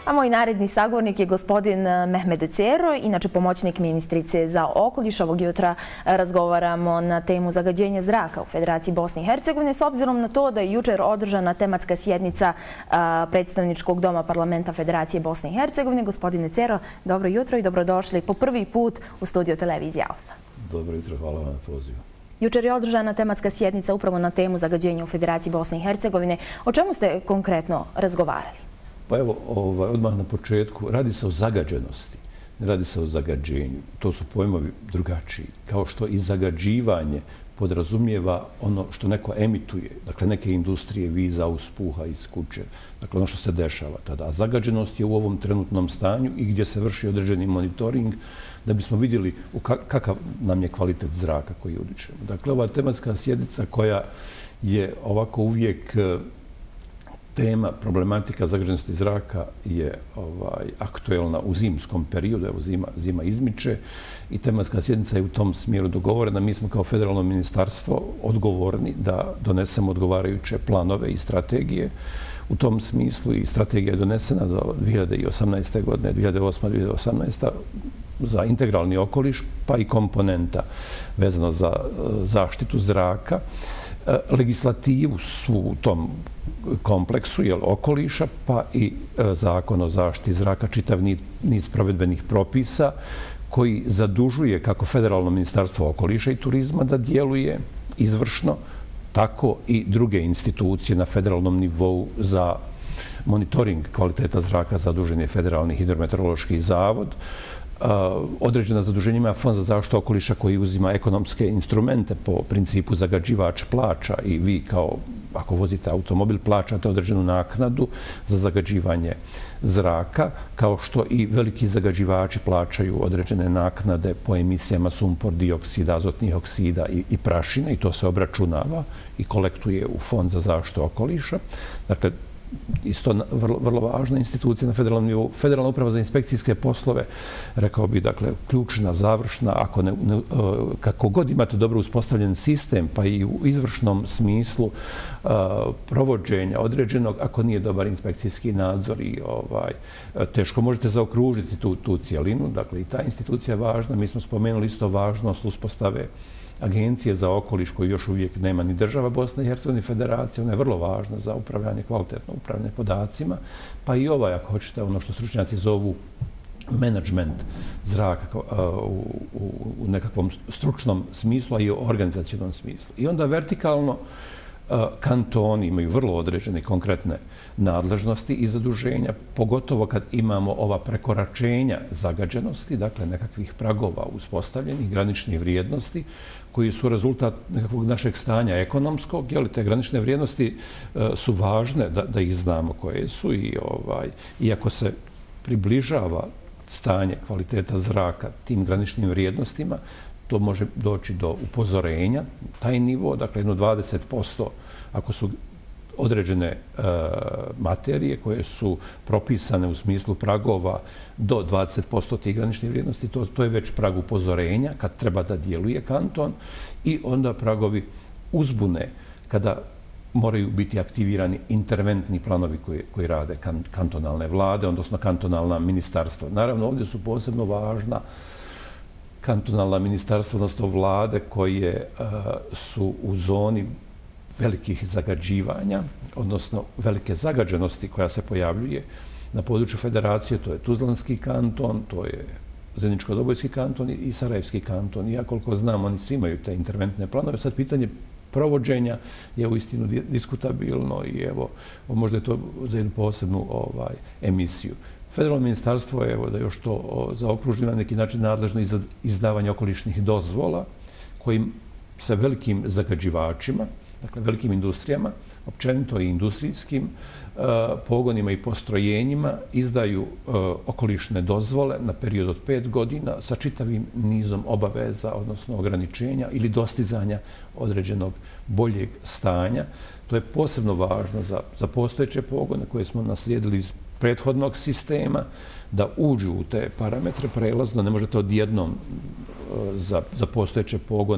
A moj naredni sagovornik je gospodin Mehmed Cero, inače pomoćnik ministrice za okoliš. Ovog jutra razgovaramo na temu zagađenja zraka u Federaciji Bosne i Hercegovine, s obzirom na to da je jučer održana tematska sjednica predstavničkog doma parlamenta Federacije Bosne i Hercegovine. Gospodine Cero, dobro jutro i dobrodošli po prvi put u studio televizije Alfa. Dobro jutro, hvala vam na pozivu. Jučer je održana tematska sjednica upravo na temu zagađenja u Federaciji Bosne i Hercegovine. O čemu ste konkretno razgovarali? Pa evo, odmah na početku, radi se o zagađenosti, ne radi se o zagađenju. To su pojmovi drugačiji. Kao što i zagađivanje podrazumijeva ono što neko emituje, dakle neke industrije, viza, uspuha iz kuće, dakle ono što se dešava tada. A zagađenost je u ovom trenutnom stanju i gdje se vrši određeni monitoring da bismo vidjeli kakav nam je kvalitet zraka koji udišemo. Dakle, ova tematska sjednica koja je ovako uvijek tema, problematika zagađenosti zraka je aktuelna u zimskom periodu, evo zima izmiče i tematska sjednica je u tom smjeru dogovorena. Mi smo kao federalno ministarstvo odgovorni da donesemo odgovarajuće planove i strategije u tom smislu i strategija je donesena do 2018. godine, 2008-2018. za integralni okoliš, pa i komponenta vezana za zaštitu zraka. Legislativu su u tom kompleksu okoliša, pa i zakon o zaštiti zraka, čitav niz provedbenih propisa koji zadužuje kako Federalno ministarstvo okoliša i turizma da djeluje izvršno, tako i druge institucije na federalnom nivou za monitoring kvaliteta zraka zadužen je Federalni hidrometeorološki zavod. Određena zaduženja ima Fond za zaštitu okoliša koji uzima ekonomske instrumente po principu zagađivač plaća i vi kao ako vozite automobil plaćate određenu naknadu za zagađivanje zraka, kao što i veliki zagađivači plaćaju određene naknade po emisijama sumpor dioksida, azotnih oksida i prašina i to se obračunava i kolektuje u Fond za zaštitu okoliša. Dakle, isto vrlo važna institucija na federalnom nivou. Federalna uprava za inspekcijske poslove, rekao bi, dakle, ključna, završna, kako god imate dobro uspostavljen sistem, pa i u izvršnom smislu provođenja određenog, ako nije dobar inspekcijski nadzor i teško možete zaokružiti tu cijelinu. Dakle, i ta institucija je važna. Mi smo spomenuli isto važnost uspostave Agencije za okoliš koju još uvijek nema ni država Bosna i Hercegovina ni Federacija. Ona je vrlo važna za upravljanje, kvalitetno upravljanje podacima. Pa i ako hoćete, ono što stručnjaci zovu menadžment zraka u nekakvom stručnom smislu, a i u organizacionalnom smislu. I onda vertikalno kantoni imaju vrlo određene konkretne nadležnosti i zaduženja, pogotovo kad imamo ova prekoračenja zagađenosti, dakle nekakvih pragova uspostavljenih, graničnih vrijednosti, koji su rezultat nekakvog našeg stanja ekonomskog. Te granične vrijednosti su važne da ih znamo koje su i iako se približava stanje kvaliteta zraka tim graničnim vrijednostima, to može doći do upozorenja, taj nivo, dakle jedno 20% ako su određene materije koje su propisane u smislu pragova do 20% tih graničnih vrijednosti, to je već prag upozorenja kad treba da djeluje kanton i onda pragovi uzbune kada moraju biti aktivirani interventni planovi koji rade kantonalne vlade, odnosno kantonalna ministarstva. Naravno, ovdje su posebno važna kantonalna ministarstva, odnosno vlade koje su u zoni velikih zagađivanja, odnosno velike zagađenosti koja se pojavljuje na području federacije. To je Tuzlanski kanton, to je Zeničko-Dobojski kanton i Sarajevski kanton. Ja koliko znam, oni svi imaju te interventne planove. Sad pitanje provođenja je uistinu diskutabilno i evo, možda je to za jednu posebnu emisiju. Federalno ministarstvo je, da još to zaokruži na neki način nadležno i za izdavanje okolišnih dozvola kojim se velikim zagađivačima, dakle velikim industrijama, općenito i industrijskim pogonima i postrojenjima izdaju okolišne dozvole na period od 5 godina sa čitavim nizom obaveza, odnosno ograničenja ili dostizanja određenog boljeg stanja. To je posebno važno za postojeće pogone koje smo naslijedili iz prethodnog sistema, da uđu u te parametre prelazno. Ne možete odjednom za postojeće pogone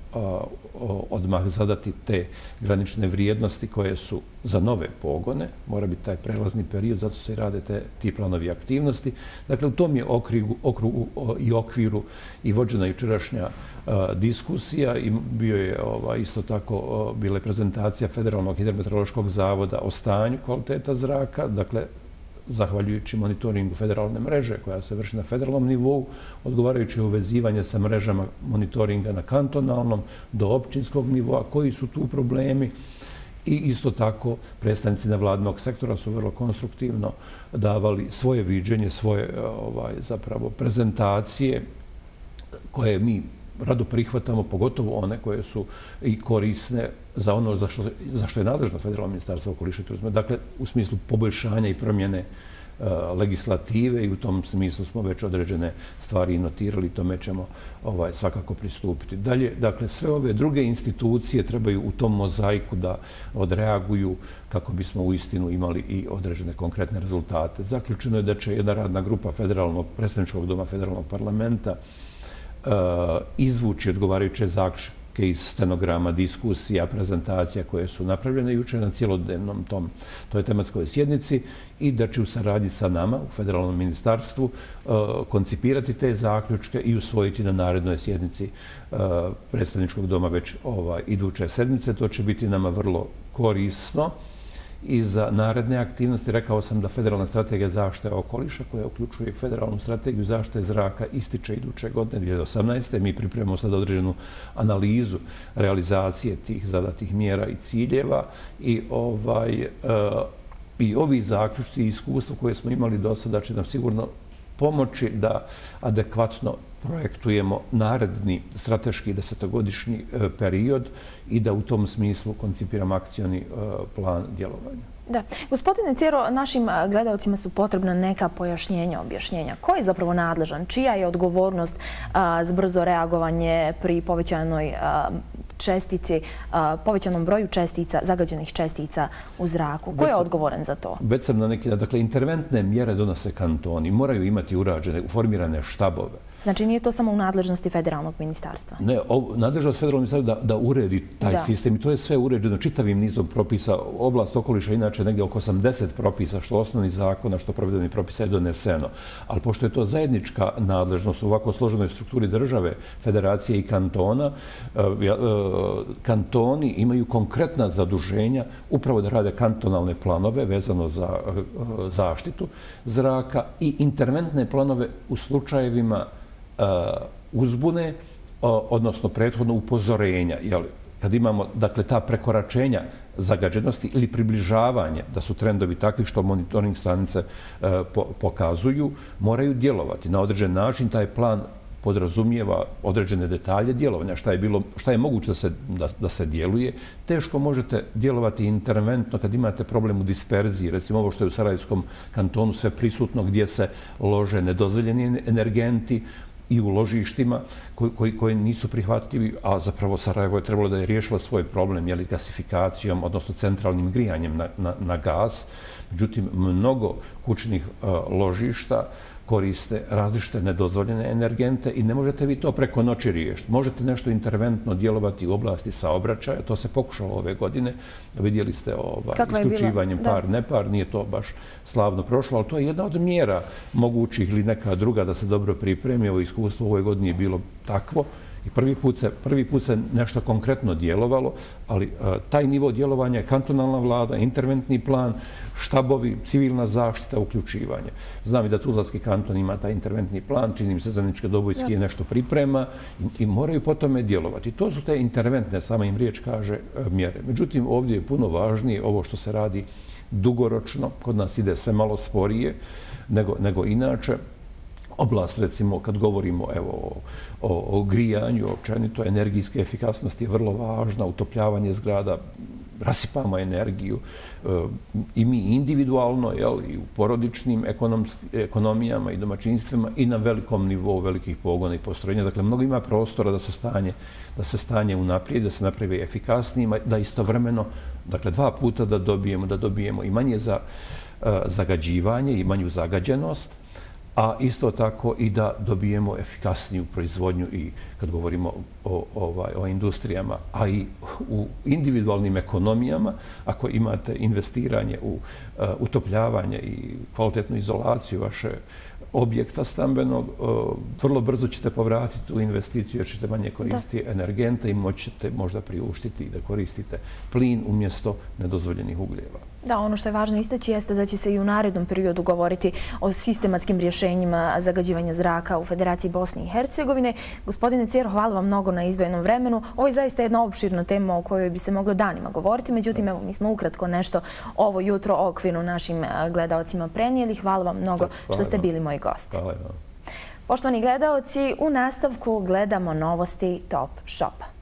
odmah zadati te granične vrijednosti koje su za nove pogone. Mora biti taj prelazni period, zato se i rade ti planovi aktivnosti. Dakle, u tom je okrugu i okviru i vođena jučerašnja diskusija i bio je isto tako bila je prezentacija Federalnog hidrometeorološkog zavoda o stanju kvaliteta zraka, dakle, zahvaljujući monitoringu federalne mreže koja se vrši na federalnom nivou, odgovarajući uvezivanje sa mrežama monitoringa na kantonalnom do općinskog nivoa, koji su tu problemi. I isto tako predstavnici nevladinog sektora su vrlo konstruktivno davali svoje viđenje, svoje zapravo prezentacije koje mi rado prihvatamo, pogotovo one koje su i korisne za ono za što je nadležno Federalno ministarstvo okoliša i turizma. Dakle, u smislu poboljšanja i promjene legislative i u tom smislu smo već određene stvari notirali i tome ćemo svakako pristupiti. Dalje, dakle, sve ove druge institucije trebaju u tom mozaiku da odreaguju kako bismo uistinu imali i određene konkretne rezultate. Zaključeno je da će jedna radna grupa predstavničkog doma Federalnog parlamenta izvući odgovarajuće zaključke iz stenograma, diskusija, prezentacija koje su napravljene jučer na cijelodnevnom toj tematskoj sjednici i da će u saradnji sa nama u Federalnom ministarstvu koncipirati te zaključke i usvojiti na narednoj sjednici predstavničkog doma već iduće sedmice. To će biti nama vrlo korisno i za naredne aktivnosti. Rekao sam da Federalna strategija zaštite okoliša, koja uključuje Federalnu strategiju zaštite zraka, ističe iduće godine, 2018. Mi pripremamo sad određenu analizu realizacije tih zadatih mjera i ciljeva i ovi zaključci i iskustva koje smo imali do sada će nam sigurno pomoći da adekvatno projektujemo naredni strateški 10-godišnji period i da u tom smislu koncipiramo akcioni plan djelovanja. Da. Gospodine Cero, našim gledalcima su potrebna neka pojašnjenja, objašnjenja. Ko je zapravo nadležan? Čija je odgovornost za brzo reagovanje pri povećanoj čestici, povećanom broju čestica, zagađenih čestica u zraku? Ko je odgovoran za to? Već sam na neki način, dakle, interventne mjere donose kantoni, moraju imati urađene, formirane štabove. Znači nije to samo u nadležnosti Federalnog ministarstva? Ne, nadležnost Federalnog ministarstva da uredi taj sistem i to je sve uređeno čitavim nizom propisa. Oblast okoliša inače negdje oko 80 propisa, što osnovni zakona, što provedbeni propisa je doneseno. Ali pošto je to zajednička nadležnost u ovako složenoj strukturi države, federacije i kantona, kantoni imaju konkretna zaduženja upravo da rade kantonalne planove vezano za zaštitu zraka i interventne planove u slučajevima uzbune, odnosno prethodno upozorenja. Kad imamo, dakle, ta prekoračenja zagađenosti ili približavanje, da su trendovi takvi što monitoring stanice pokazuju, moraju djelovati. Na određen način taj plan podrazumijeva određene detalje djelovanja, šta je moguće da se djeluje. Teško možete djelovati interventno kad imate problem u disperziji, recimo ovo što je u Sarajevskom kantonu sve prisutno gdje se lože nedozvoljeni energenti i u ložištima koji nisu prihvatljivi, a zapravo Sarajevo je trebalo da je riješila svoj problem gasifikacijom, odnosno centralnim grijanjem na gas. Međutim, mnogo kućnih ložišta koriste različite nedozvoljene energente i ne možete vi to preko noći riješiti. Možete nešto interventno djelovati u oblasti saobraćaja. To se pokušalo ove godine. Vidjeli ste isključivanjem par-nepar. Nije to baš slavno prošlo, ali to je jedna od mjera mogućih ili neka druga da se dobro pripremi. Ovo iskustvo u ovoj godini je bilo takvo. I prvi put se nešto konkretno djelovalo, ali taj nivo djelovanja je kantonalna vlada, interventni plan, štabovi, civilna zaštita, uključivanje. Znam i da Tuzlanski kanton ima taj interventni plan, čini mi se Zeničke Dobojski je nešto priprema i moraju po tome djelovati. To su te interventne, sama im riječ kaže, mjere. Međutim, ovdje je puno važnije ovo što se radi dugoročno, kod nas ide sve malo sporije nego inače. Oblast, recimo, kad govorimo o grijanju, općenito energijske efikasnosti je vrlo važna, utopljavanje zgrada, rasipamo energiju i mi individualno i u porodičnim ekonomijama i domaćinstvima i na velikom nivou velikih pogona i postrojenja. Dakle, mnogo ima prostora da se stanje unaprijedi, da se napravi efikasnijima, da istovremeno, dakle, 2 puta da dobijemo i manje zagađivanje i manju zagađenost, a isto tako i da dobijemo efikasniju proizvodnju i kad govorimo o industrijama, a i u individualnim ekonomijama, ako imate investiranje u utopljavanje i kvalitetnu izolaciju vaše objekta stambenog, vrlo brzo ćete povratiti tu investiciju jer ćete manje koristiti energente i moćete možda priuštiti da koristite plin umjesto nedozvoljenih ugljeva. Da, ono što je važno istaći jeste da će se i u narednom periodu govoriti o sistematskim rješenjima zagađivanja zraka u Federaciji Bosne i Hercegovine. Gospodine Cero, hvala vam mnogo na izdvojenom vremenu. Ovo je zaista jedna opširna tema o kojoj bi se moglo danima govoriti. Međutim, evo, mi smo ukratko nešto ovo jutro okvirno našim gledaocima prenijeli. Hvala vam mnogo što ste bili moji gosti. Hvala vam. Poštovani gledaoci, u nastavku gledamo novosti Top Shopa.